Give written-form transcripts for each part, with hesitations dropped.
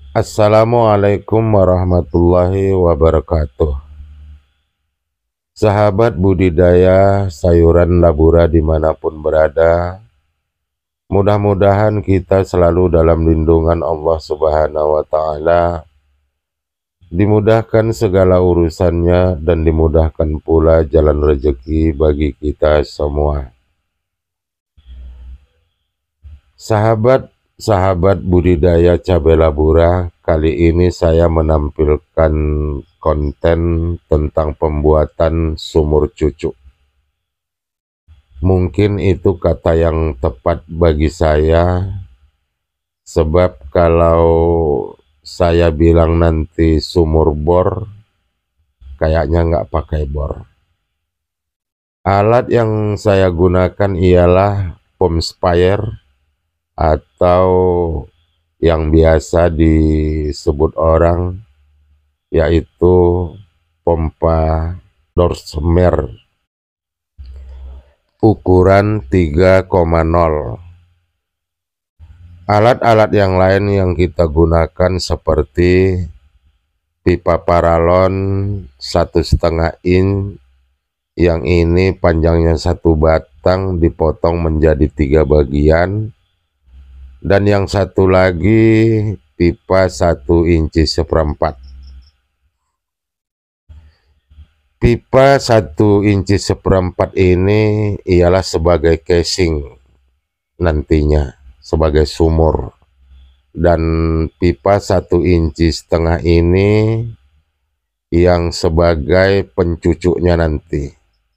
Assalamualaikum warahmatullahi wabarakatuh. Sahabat budidaya sayuran labura dimanapun berada, mudah-mudahan kita selalu dalam lindungan Allah Subhanahu wa Ta'ala, dimudahkan segala urusannya dan dimudahkan pula jalan rezeki bagi kita semua. Sahabat budidaya cabai labura, kali ini saya menampilkan konten tentang pembuatan sumur cucuk. Mungkin itu kata yang tepat bagi saya, sebab kalau saya bilang nanti sumur bor, kayaknya nggak pakai bor. Alat yang saya gunakan ialah pump sprayer atau yang biasa disebut orang yaitu pompa Dorsmer ukuran 3,0. Alat-alat yang lain yang kita gunakan seperti pipa paralon 1,5 in, yang ini panjangnya 1 batang dipotong menjadi 3 bagian, dan yang satu lagi pipa 1 inci seperempat. Pipa 1 inci seperempat ini ialah sebagai casing nantinya, sebagai sumur, dan pipa 1 inci setengah ini yang sebagai pencucuknya nanti.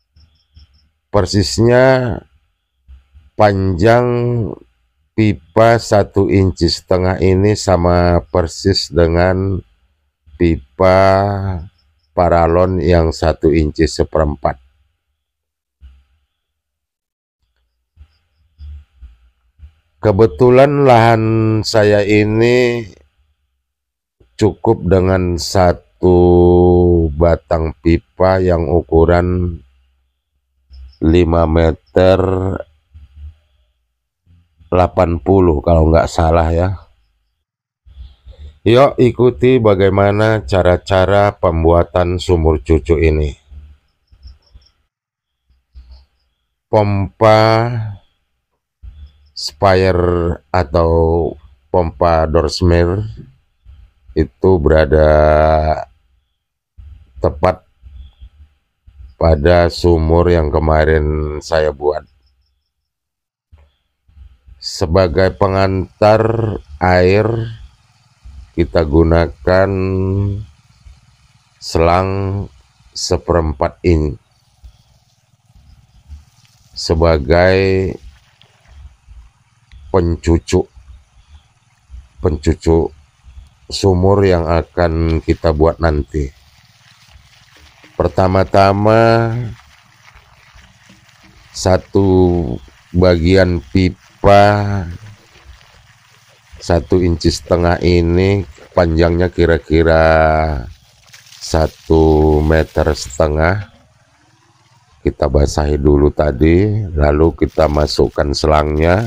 Persisnya panjang pipa 1 inci setengah ini sama persis dengan pipa paralon yang 1 inci seperempat. Kebetulan lahan saya ini cukup dengan 1 batang pipa yang ukuran 5 meter 80 kalau nggak salah ya. Yuk ikuti bagaimana cara-cara pembuatan sumur cucuk ini. Pompa sprayer atau pompa Dorsmer itu berada tepat pada sumur yang kemarin saya buat. Sebagai pengantar air, kita gunakan selang 1/4 in sebagai pencucuk sumur yang akan kita buat nanti. Pertama-tama 1 bagian pipa 1,5 inci ini panjangnya kira-kira 1,5 meter. Kita basahi dulu tadi, lalu kita masukkan selangnya,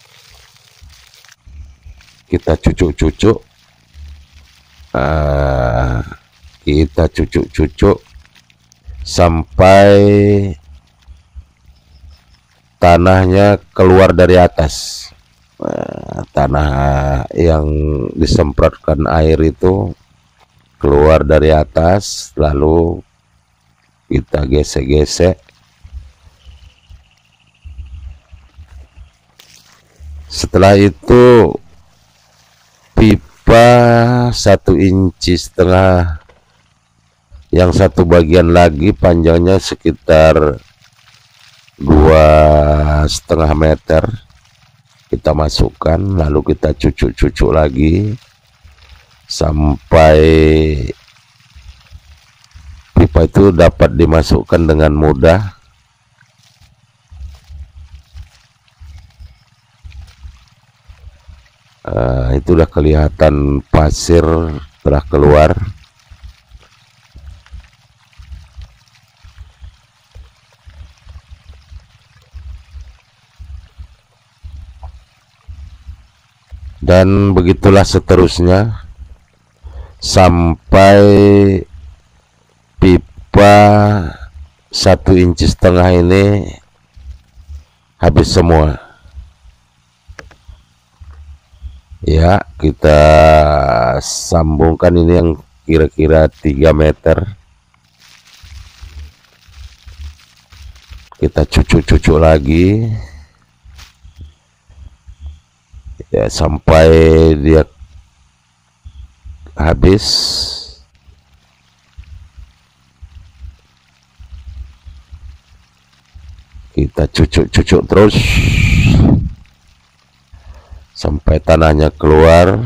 kita cucuk-cucuk, kita cucuk-cucuk sampai tanahnya keluar dari atas. Tanah yang disemprotkan air itu keluar dari atas, lalu kita gesek-gesek. Setelah itu pipa 1,5 inci yang 1 bagian lagi panjangnya sekitar 2,5 meter, kita masukkan, lalu kita cucuk-cucuk lagi sampai pipa itu dapat dimasukkan dengan mudah. Itu udah kelihatan pasir telah keluar. Dan begitulah seterusnya. sampai pipa 1,5 inci ini habis semua. Ya, kita sambungkan ini yang kira-kira 3 meter. Kita cucuk-cucuk lagi ya sampai dia habis. Kita cucuk-cucuk terus sampai tanahnya keluar.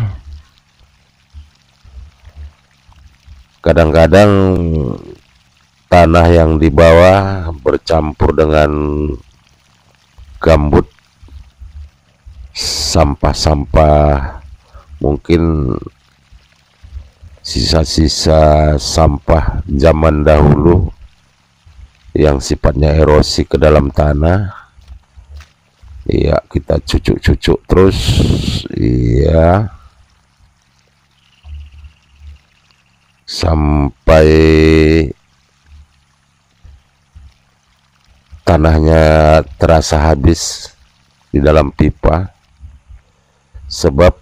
Kadang-kadang tanah yang di bawah bercampur dengan gambut, sampah-sampah, mungkin sisa-sisa sampah zaman dahulu yang sifatnya erosi ke dalam tanah. Iya, kita cucuk-cucuk terus. Iya, sampai tanahnya terasa habis di dalam pipa. Sebab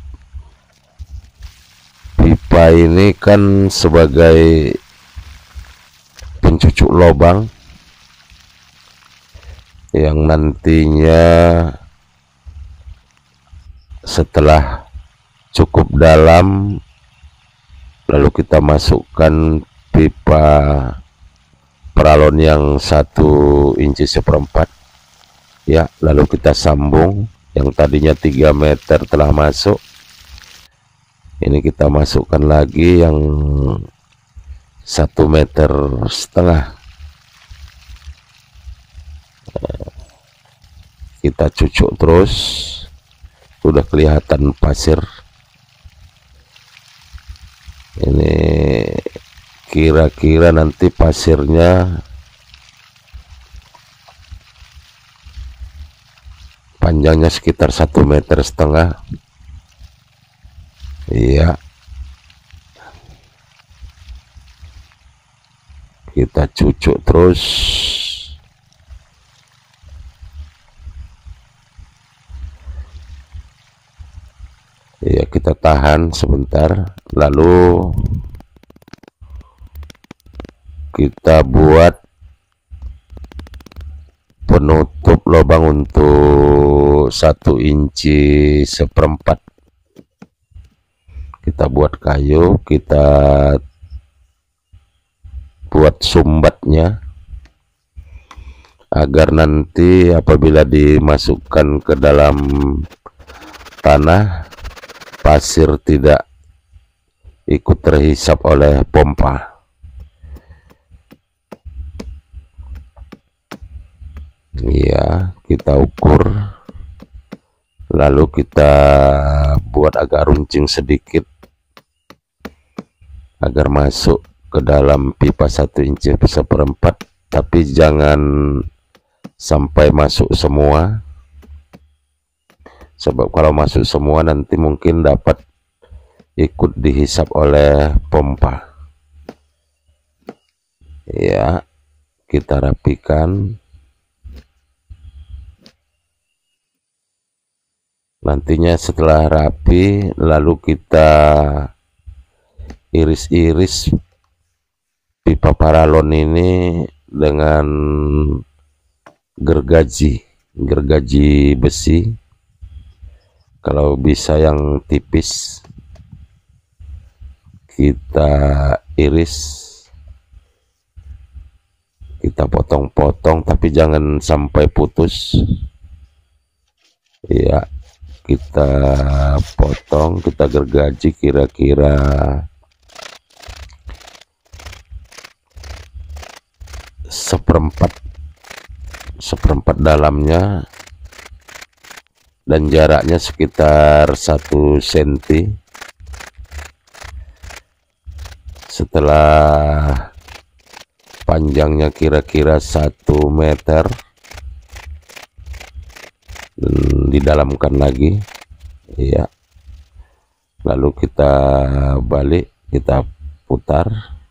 pipa ini kan sebagai pencucuk lubang yang nantinya setelah cukup dalam lalu kita masukkan pipa peralon yang 1,4 inci ya, lalu kita sambung. Yang tadinya 3 meter telah masuk, ini kita masukkan lagi yang 1,5 meter. Kita cucuk terus. Udah kelihatan pasir. Ini kira-kira nanti pasirnya panjangnya sekitar 1,5 meter. Iya, kita cucuk terus. Ya, kita tahan sebentar, lalu kita buat penutup lubang untuk 1,4 inci. Kita buat kayu, kita buat sumbatnya agar nanti apabila dimasukkan ke dalam tanah, pasir tidak ikut terhisap oleh pompa. Ya, kita ukur, lalu kita buat agak runcing sedikit agar masuk ke dalam pipa 1,4 inci, tapi jangan sampai masuk semua. Sebab kalau masuk semua nanti mungkin dapat ikut dihisap oleh pompa. Ya, kita rapikan. Nantinya setelah rapi, lalu kita iris-iris pipa paralon ini dengan gergaji besi. Kalau bisa yang tipis, kita iris, kita potong-potong, tapi jangan sampai putus. Ya, kita potong, kita gergaji kira-kira seperempat dalamnya, dan jaraknya sekitar 1 cm. Setelah panjangnya kira-kira 1 meter, didalamkan lagi ya, lalu kita balik, kita putar.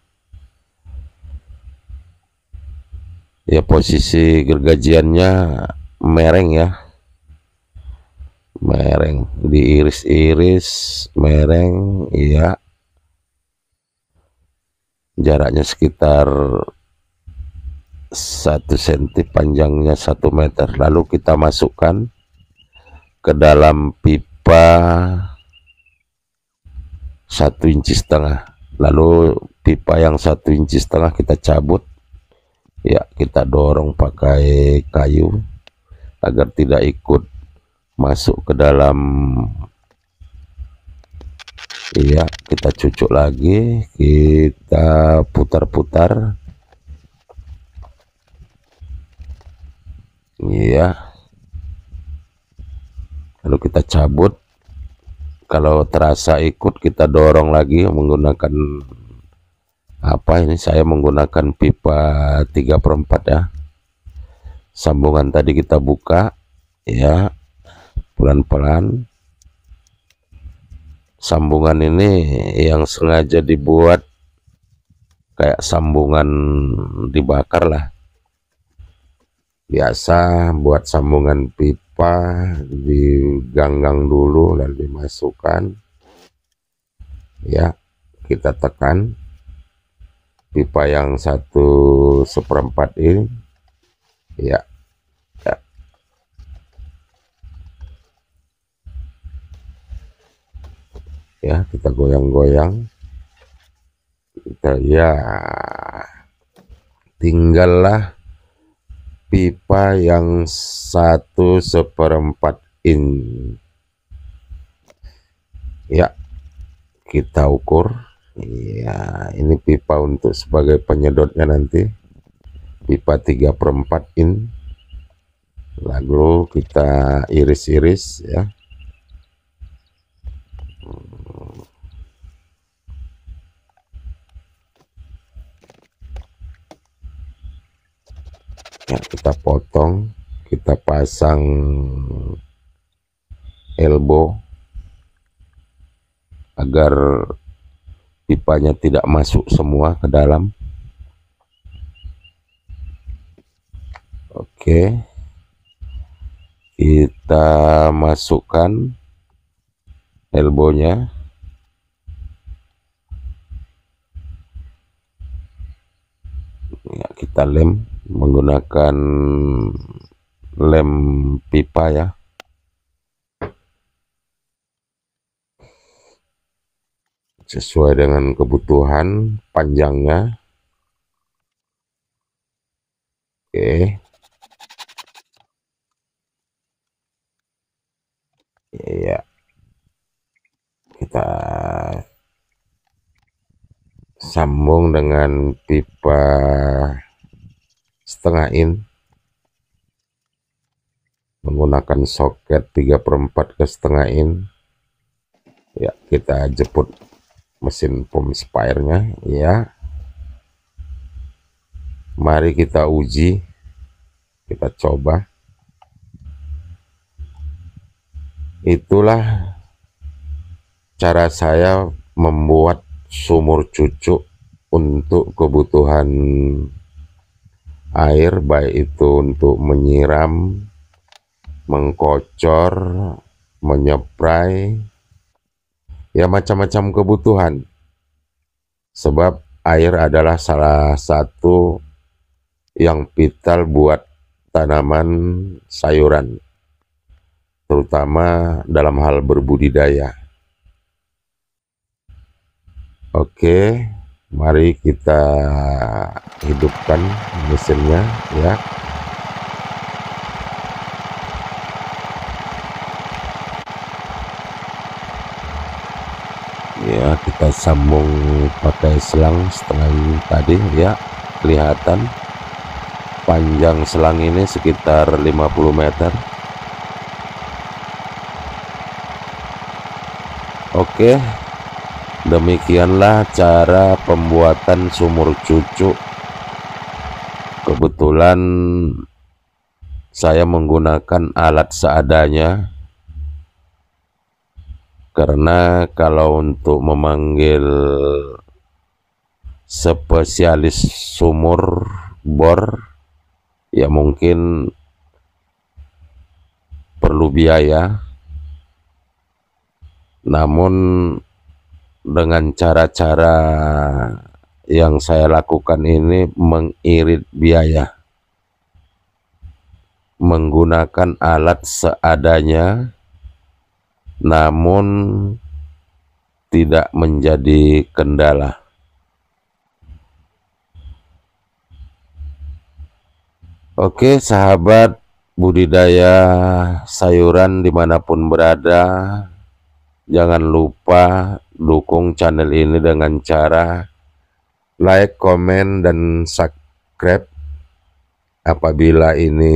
Ya, posisi gergajiannya mereng ya, mereng, diiris-iris mereng ya, jaraknya sekitar 1 cm, panjangnya 1 meter. Lalu kita masukkan ke dalam pipa 1,5 inci. Lalu pipa yang 1,5 inci kita cabut ya, kita dorong pakai kayu agar tidak ikut masuk ke dalam. Iya, kita cucuk lagi, kita putar-putar. Iya, lalu kita cabut. Kalau terasa ikut, kita dorong lagi menggunakan apa ini, saya menggunakan pipa 3/4 ya. Sambungan tadi kita buka ya, pelan-pelan. Sambungan ini yang sengaja dibuat kayak sambungan dibakar lah. Biasa buat sambungan pipa diganggang dulu lalu dimasukkan ya, kita tekan pipa yang 1/4 ini ya, ya. Ya, kita goyang-goyang, kita ya, tinggallah pipa yang 1/4 in ya, kita ukur ya. Ini pipa untuk sebagai penyedotnya nanti, pipa 3/4 in. Lalu kita iris-iris ya. Ya, kita potong, kita pasang elbow agar pipanya tidak masuk semua ke dalam. Oke, kita masukkan elbownya. Ya, kita lem menggunakan lem pipa ya. Sesuai dengan kebutuhan panjangnya. Oke. Ya. Kita sambung dengan pipa 1/2 in menggunakan soket 3/4 ke 1/2 in ya. Kita jeput mesin pump spire-nya ya. Mari kita uji, kita coba. Itulah cara saya membuat sumur cucuk untuk kebutuhan air, baik itu untuk menyiram, mengkocor, menyeprai, ya macam-macam kebutuhan. Sebab air adalah salah satu yang vital buat tanaman sayuran, terutama dalam hal berbudidaya. Oke, mari kita hidupkan mesinnya ya. Ya, kita sambung pakai selang 1/2 in tadi ya. Kelihatan panjang selang ini sekitar 50 meter. Oke, demikianlah cara pembuatan sumur cucuk. Kebetulan saya menggunakan alat seadanya Karena kalau untuk memanggil spesialis sumur bor ya mungkin perlu biaya, namun dengan cara-cara yang saya lakukan ini mengirit biaya, menggunakan alat seadanya, namun tidak menjadi kendala. Oke sahabat budidaya sayuran dimanapun berada, jangan lupa dukung channel ini dengan cara like, komen, dan subscribe. Apabila ini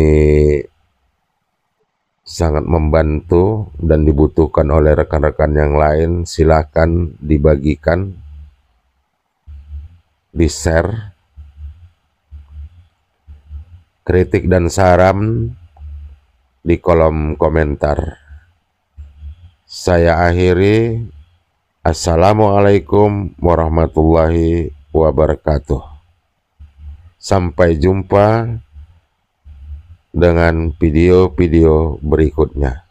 sangat membantu dan dibutuhkan oleh rekan-rekan yang lain, silakan dibagikan, di-share. Kritik dan saran di kolom komentar. Saya akhiri. Assalamualaikum warahmatullahi wabarakatuh. Sampai jumpa dengan video-video berikutnya.